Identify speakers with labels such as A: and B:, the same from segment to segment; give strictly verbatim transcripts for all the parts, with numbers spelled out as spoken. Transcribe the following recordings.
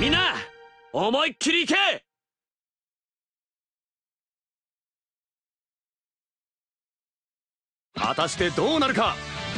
A: んな思いっきりいけ。
B: 果たしてどうなるか。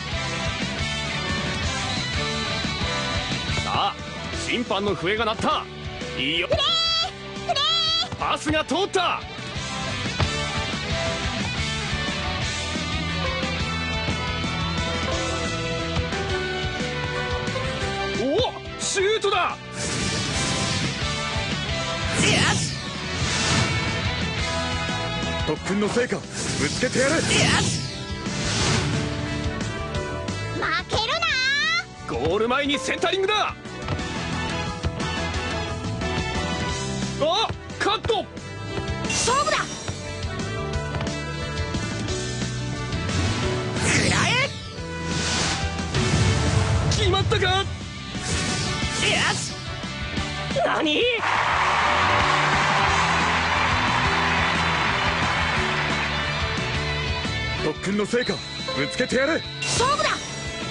B: さあ審判の笛が鳴った。いいよ。
C: プレープレー。
B: パスが通った。おおシュートだ。
A: よし
B: 特訓の成果ぶつけてやる。
A: よし
C: 負けるな。
B: ゴール前にセンタリングだ。あカット。
C: 勝負だ。
A: 食らえ。
B: 決まったか。
A: よし何。
B: 特訓の成果ぶつけてやる。
C: 勝負だ。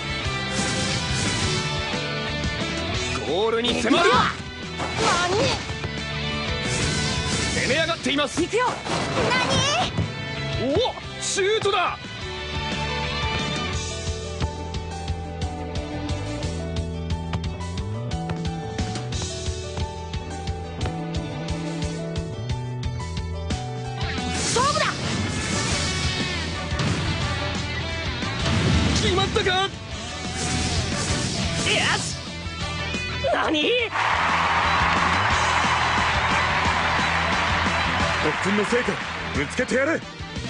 B: ゴールに迫る。
C: 何。
B: 攻め上がっています。
A: 行くよ。
C: 何。
B: おおシュートだ。
C: 勝負だ。
B: 決まったか。
A: よし何。
B: 特訓の成果ぶつけてやる。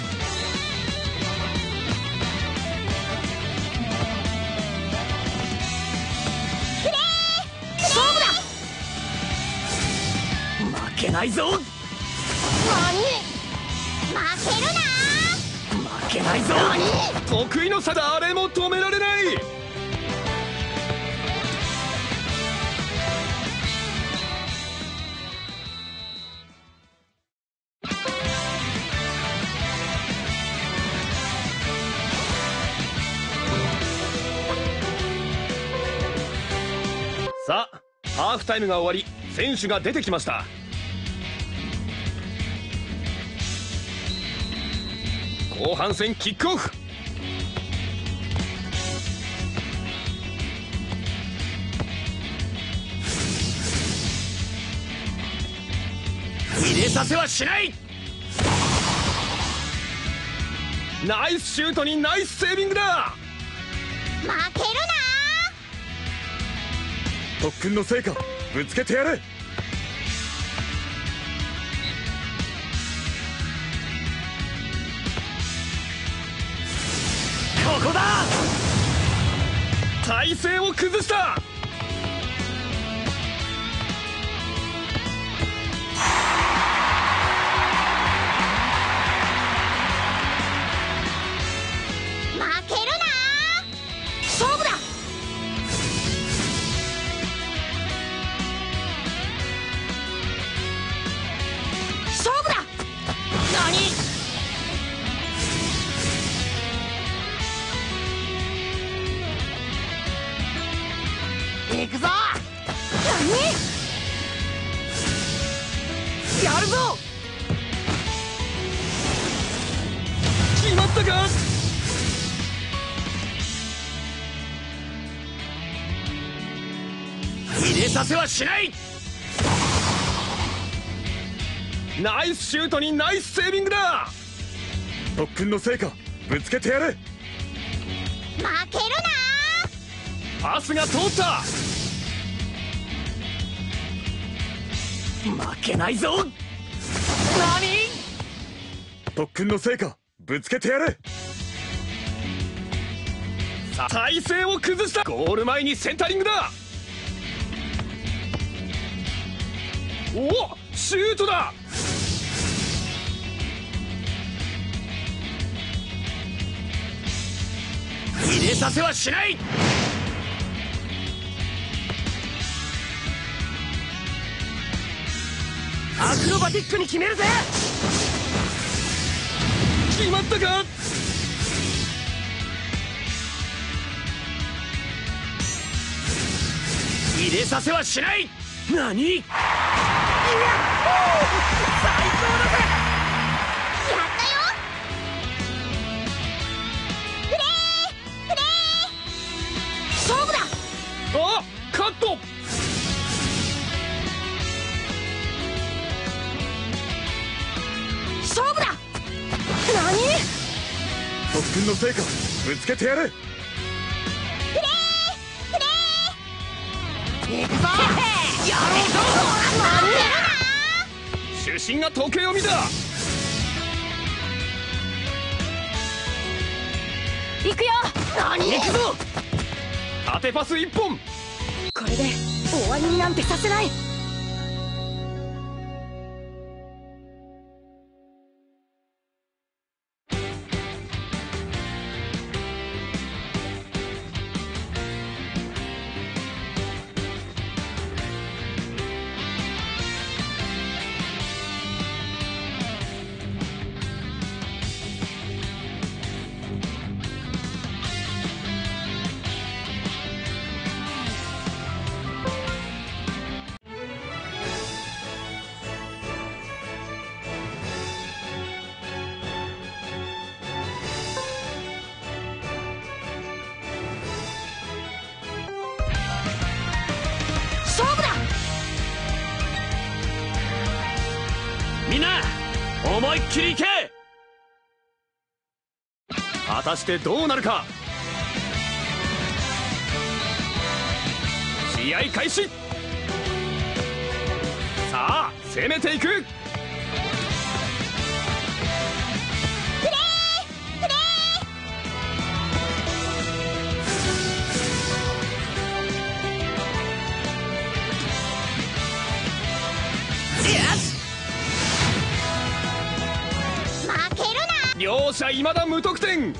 C: 勝負だ。
A: 負けないぞ。
C: 何。負けるな。
A: 負けないぞ。
B: 得意の差だ。誰も止められない。さあハーフタイムが終わり選手が出てきました。後半戦キックオフ。
A: 入れさせはしない。
B: ナイスシュートにナイスセービングだ。
C: 負けるな。
B: 特訓の成果ぶつけてやる。
A: ここだ。
B: 体勢を崩した。
C: 負けるな。勝負だ。勝負だ。
A: 何。行くぞ。
C: 何。
A: やるぞ。
B: 決まったか。
A: 入れさせはしない。
B: ナイスシュートにナイスセービングだ。特訓の成果ぶつけてやる。
C: 負ける
B: パスが通った。
A: 負けないぞ。何。
B: 特訓の成果ぶつけてやる。さあ体勢を崩した。ゴール前にセンタリングだ。おおシュートだ。
A: 入れさせはしない。アクロバティックに決めるぜ。
B: 決まったか。
A: 入れさせはしない。 何？いや、最高だぜ！
C: やったよ。プレープレー勝負だ。
B: あ、カット。
C: 勝負だ。何？
B: 特訓の成果ぶつけてやれ。
C: プレープレー行くぞ。
A: やろうぞ！
B: 主審が時計を見た。
C: 行くよ。何？
A: 行くぞ！
B: 縦パス一本。
C: これで終わりになんてさせない。勝負だ。
A: みんな思いっきりいけ！
B: 果たしてどうなるか。試合開始。さあ攻めていく。
C: プレープレ
A: よし！
C: ー負けるな。
B: 両者いまだ無得点。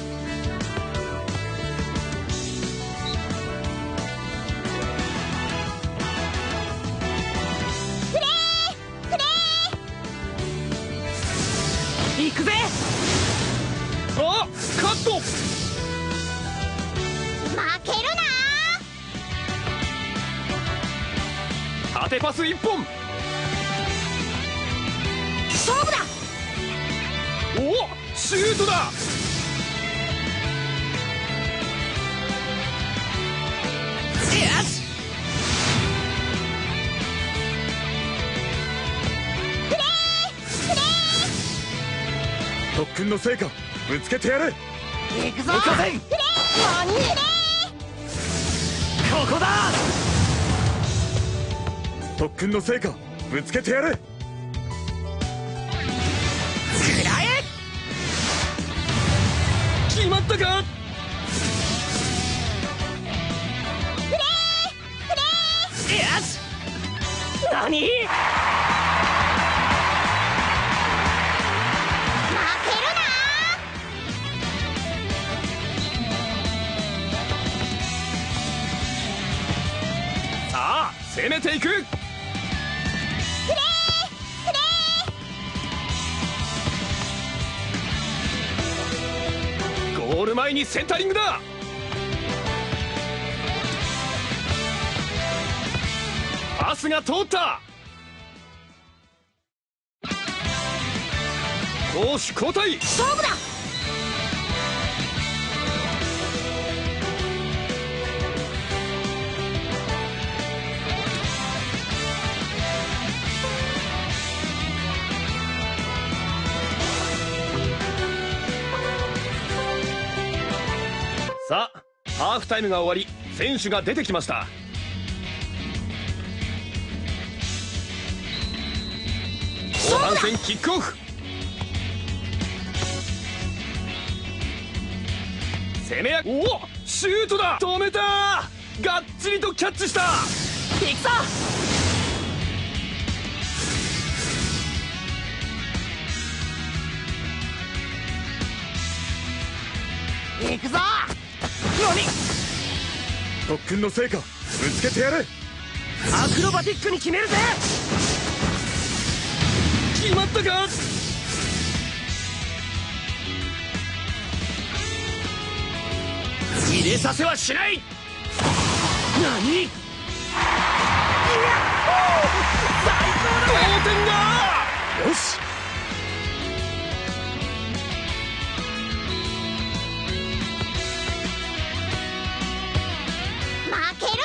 C: プレープレ
A: 行くぜ！
B: あ、カット。
C: ー負けるな。
B: 縦パス一本。
C: 勝負だ。
B: おお、シュートだ。
A: よし！
C: プレープレ
B: 特訓の成果ぶつけてやれ。
A: 行くぞ！行かせん！
C: ープレー何？プレ
A: ここだ！
B: 特訓の成果ぶつけてやれ。
A: 食らえ！
B: 決まったか。
C: ープレープレー
A: よし！何？
C: 負けるな。
B: さあ攻めていく。
C: プレープレー
B: ゴール前にセンタリングだ。パスが通った。攻守交代。
C: 勝負だ。
B: さあハーフタイムが終わり選手が出てきました。後半戦キックオフ。攻めやおおシュートだ。止めた。がっちりとキャッチした。
A: 行くぞ！行くぞ！何？
B: 特訓の成果ぶつけてやれ。
A: アクロバティックに決めるぜ！
B: 決まったか。
A: 入れさせはしない！何？いや！
B: 同点だ。よし、
C: 負ける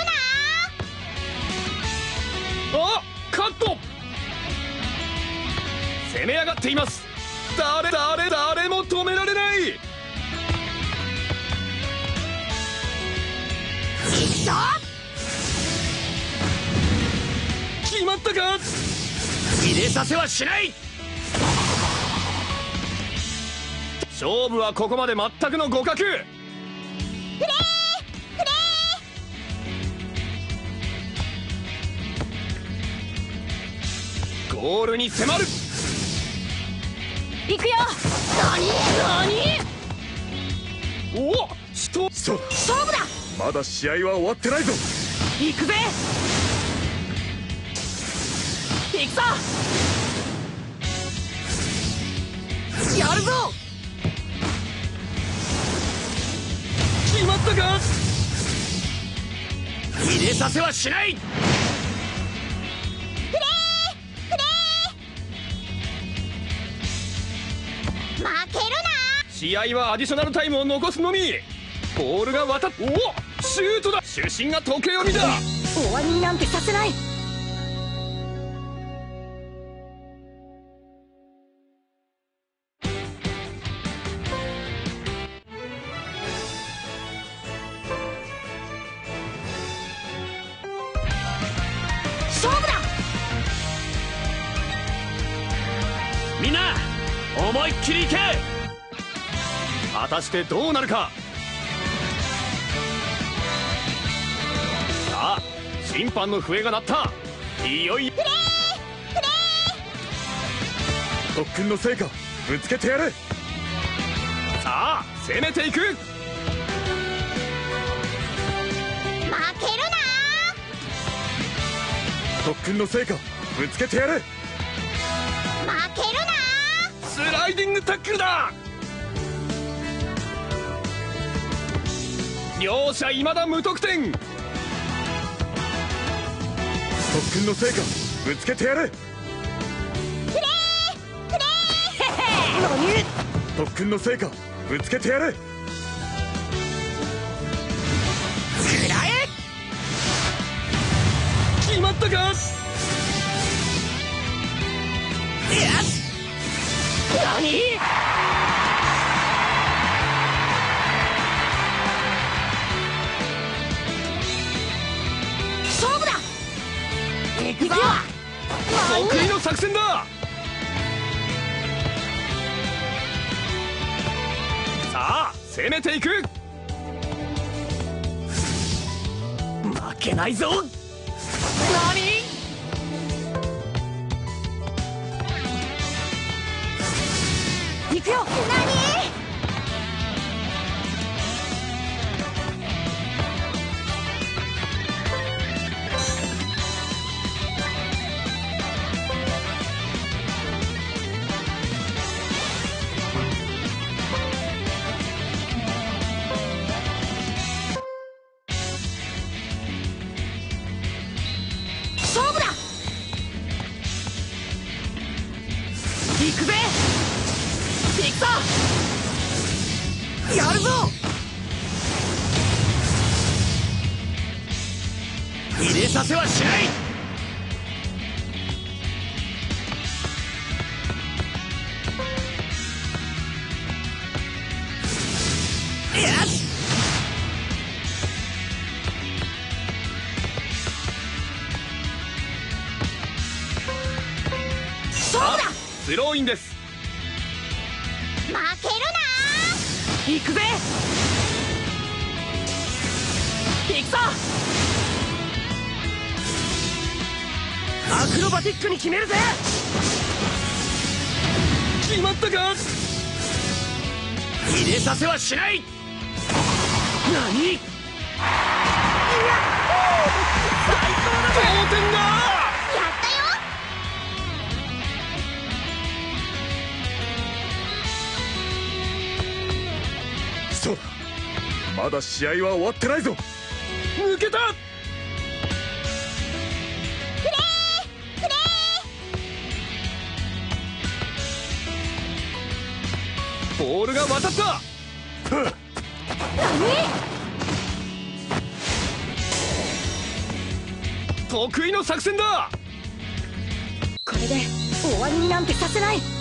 C: な
B: あ、カット。攻め上がっています。誰誰誰も止められない。
C: いくぞ。
B: 決まったか。
A: 入れさせはしない。
B: 勝負はここまで全くの互角。
C: プレープレ
B: ゴールに迫る。
C: ーいくよ。何何
B: おお、しとそう
C: 勝負だ。
B: まだ試合は終わってないぞ。
C: 行くぜ。行くぞ。やるぞ。
B: 決まったか。
A: 入れさせはしない。
C: プレープレー負けるな。
B: 試合はアディショナルタイムを残すのみ。ボールが渡っ、おお、シュートだ。主審が時計を見た。
C: 終わりになんてさせない。勝負だ。
A: みんな思いっきりいけ。
B: 果たしてどうなるか。さあ、審判の笛が鳴った。いよいよ
C: プレープレ
B: 特訓の成果ぶつけてやれ。さあ、攻めていく。
C: ー負けるな。
B: 特訓の成果ぶつけてやれ。
C: 負けるな。
B: スライディングタックルだ。両者いまだ無得点。特訓の成果ぶつけてやれ。
C: プレープレー何
B: 特訓の成果ぶつけてやれ。
C: くらえ。
B: 決まったか。
C: よし。何勝負だ。行くぞ。
B: 得意の作戦だ。さあ、攻めていく。
A: 負けないぞ。
C: 何行くよ。何勝負だ。行くぜ。行くぞ。やるぞ。
A: 入れさせはしない。よし。
C: 勝負だ。
B: スローインです。
C: 負けるな。
A: 行くぜ。
C: 行くぞ。
A: アクロバティックに決めるぜ。
B: 決まったか。
A: 入れさせはしない。何。
B: 同点だ。
C: やったよ。
B: そうだ、まだ試合は終わってないぞ。抜けた。
C: プレー
B: ボールが渡った。得意の作戦だ。
D: これで終わりになんてさせない。